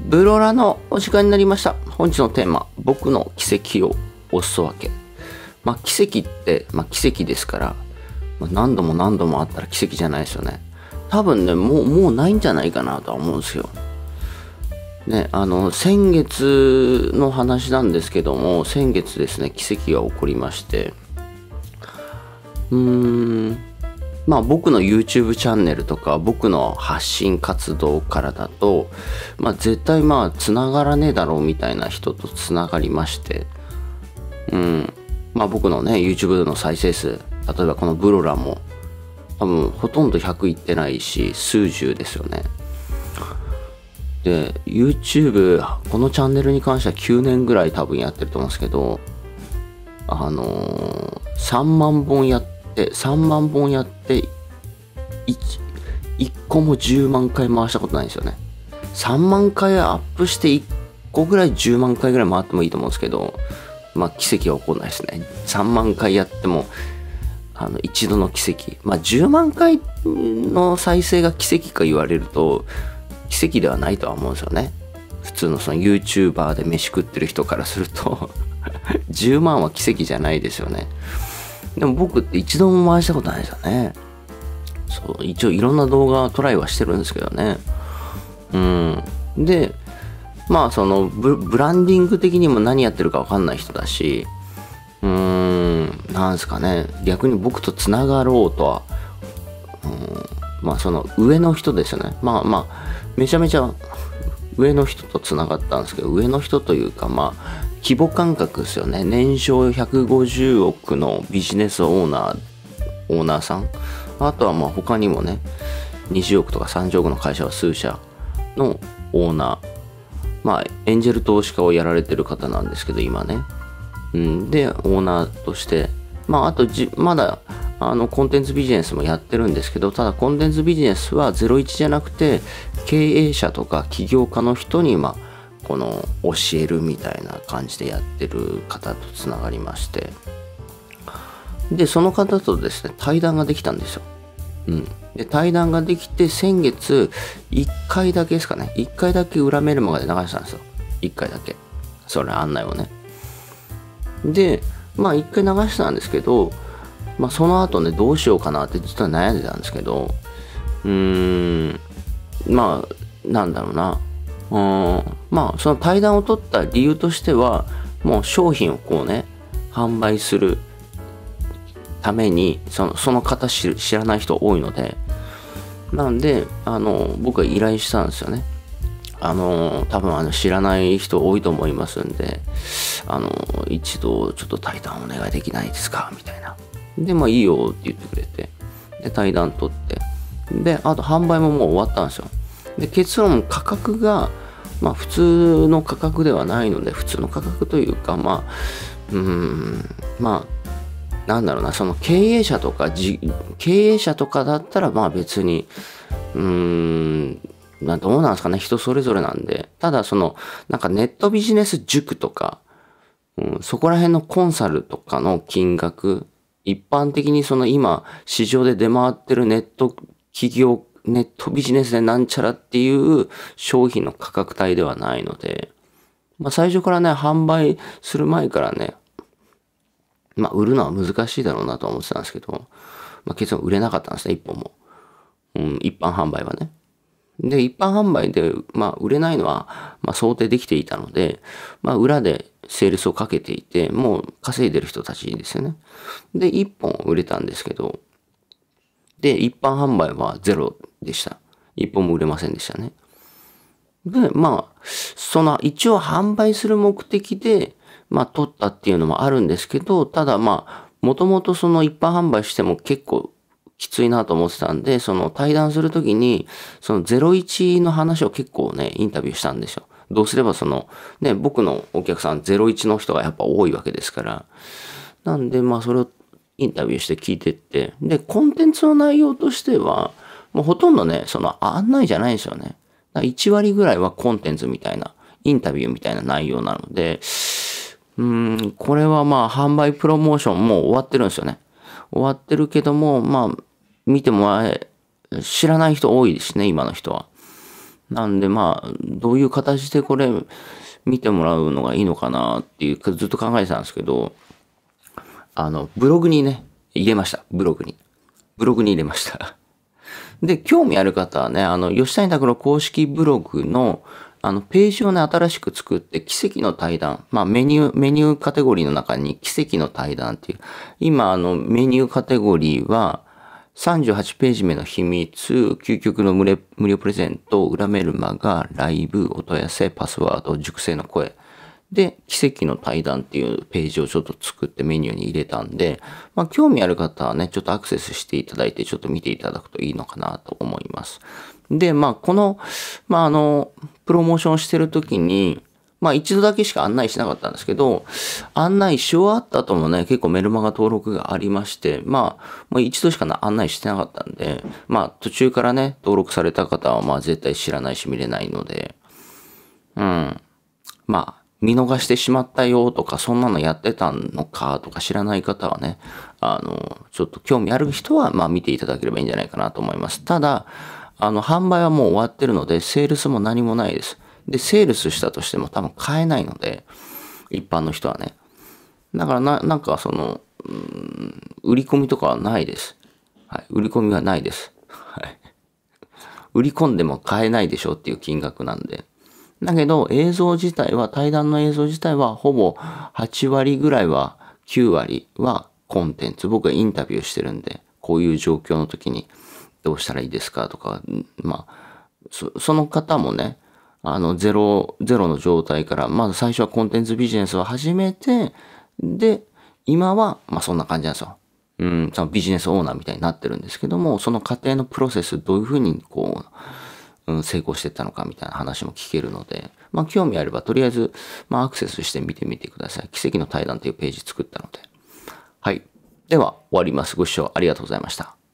ブロラのお時間になりました。本日のテーマ、僕の奇跡をおすそ分け。奇跡って、奇跡ですから、何度も何度もあったら奇跡じゃないですよね。多分ね、もうないんじゃないかなとは思うんですよ。ね、先月の話なんですけども、先月ですね、奇跡が起こりまして、僕の YouTube チャンネルとか僕の発信活動からだと、絶対繋がらねえだろうみたいな人と繋がりまして、僕のね YouTube の再生数、例えばこのブロラも多分ほとんど100いってないし数十ですよね。で YouTube このチャンネルに関しては9年ぐらい多分やってると思うんですけど、3万本やって1個も10万回回したことないんですよね。3万回アップして1個ぐらい10万回ぐらい回ってもいいと思うんですけど、奇跡は起こらないですね。3万回やっても一度の奇跡、10万回の再生が奇跡か言われると奇跡ではないとは思うんですよね。普通のその YouTuber で飯食ってる人からすると10万は奇跡じゃないですよね。でも僕って一度も回したことないですよね。そう、一応いろんな動画トライはしてるんですけどね。で、そのブランディング的にも何やってるか分かんない人だし、なんですかね、逆に僕とつながろうとは、その上の人ですよね。めちゃめちゃ上の人とつながったんですけど、上の人というか、規模感覚ですよね。年商150億のビジネスオーナーさん。あとは他にもね、20億とか30億の会社は数社のオーナー。エンジェル投資家をやられてる方なんですけど、今ね。で、オーナーとして、あとまだ、コンテンツビジネスもやってるんですけど、ただコンテンツビジネスは01じゃなくて、経営者とか起業家の人に、この教えるみたいな感じでやってる方とつながりまして、でその方とですね対談ができたんですよ。で対談ができて、先月1回だけですかね、1回だけ裏メルマガで流したんですよ。1回だけそれ案内をね。で1回流したんですけど、その後ねどうしようかなって実は悩んでたんですけど、なんだろうな、その対談を取った理由としては、もう商品をこうね販売するためにその方知らない人多いので、なんで僕は依頼したんですよね。多分知らない人多いと思いますんで、一度ちょっと対談お願いできないですかみたいな。でいいよって言ってくれて、で対談取って、であと販売ももう終わったんですよ。で結論、価格が普通の価格ではないので、普通の価格というかなんだろうな、その経営者とかだったら別にどうなんですかね、人それぞれなんで。ただなんかネットビジネス塾とか、そこら辺のコンサルとかの金額、一般的に今市場で出回ってるネットビジネスでなんちゃらっていう商品の価格帯ではないので、最初からね販売する前からね、売るのは難しいだろうなと思ってたんですけど、結論売れなかったんですね、一本も。一般販売はね。で、一般販売で、売れないのは、想定できていたので、裏でセールスをかけていて、もう稼いでる人たちですよね。で、一本売れたんですけど、で、一般販売はゼロでした。一本も売れませんでしたね。で、一応販売する目的で、取ったっていうのもあるんですけど、ただもともと一般販売しても結構きついなと思ってたんで、対談するときに、01の話を結構ね、インタビューしたんですよ。どうすれば僕のお客さん01の人がやっぱ多いわけですから。なんで、それをインタビューして聞いてって、で、コンテンツの内容としては、もうほとんどね、案内じゃないんですよね。1割ぐらいはコンテンツみたいな、インタビューみたいな内容なので、これは販売プロモーションもう終わってるんですよね。終わってるけども、見ても知らない人多いですね、今の人は。 なんでまあ、どういう形でこれ見てもらうのがいいのかなっていうかずっと考えてたんですけど、ブログにね、入れました。ブログに。ブログに入れました。で、興味ある方はね、吉谷拓の公式ブログの、ページをね、新しく作って、奇跡の対談。まあ、メニューカテゴリーの中に、奇跡の対談っていう。今、メニューカテゴリーは、38ページ目の秘密、究極の無料プレゼント、裏メルマガ、ライブ、お問い合わせ、パスワード、熟成の声。で、奇跡の対談っていうページをちょっと作ってメニューに入れたんで、まあ、興味ある方はね、ちょっとアクセスしていただいて、ちょっと見ていただくといいのかなと思います。で、まあ、この、まあ、プロモーションしてるときに、まあ、一度だけしか案内しなかったんですけど、案内し終わった後もね、結構メルマガ登録がありまして、まあ、もう一度しか案内してなかったんで、まあ、途中からね、登録された方は、まあ、絶対知らないし見れないので、うん。まあ、見逃してしまったよとか、そんなのやってたのかとか知らない方はね、ちょっと興味ある人は、まあ見ていただければいいんじゃないかなと思います。ただ、販売はもう終わってるので、セールスも何もないです。で、セールスしたとしても多分買えないので、一般の人はね。だからなんか売り込みとかはないです。はい。売り込みはないです。はい。売り込んでも買えないでしょっていう金額なんで。だけど映像自体は、対談の映像自体はほぼ8割ぐらいは、9割はコンテンツ。僕がインタビューしてるんで、こういう状況の時にどうしたらいいですかとか、まあ、その方もね、ゼロの状態から、まず最初はコンテンツビジネスを始めて、で、今は、まあそんな感じなんですよ。そのビジネスオーナーみたいになってるんですけども、その過程のプロセス、どういうふうに成功していったのかみたいな話も聞けるので、まあ興味あればとりあえず、まあアクセスしてみてみてください。奇跡の対談というページ作ったので。はい。では終わります。ご視聴ありがとうございました。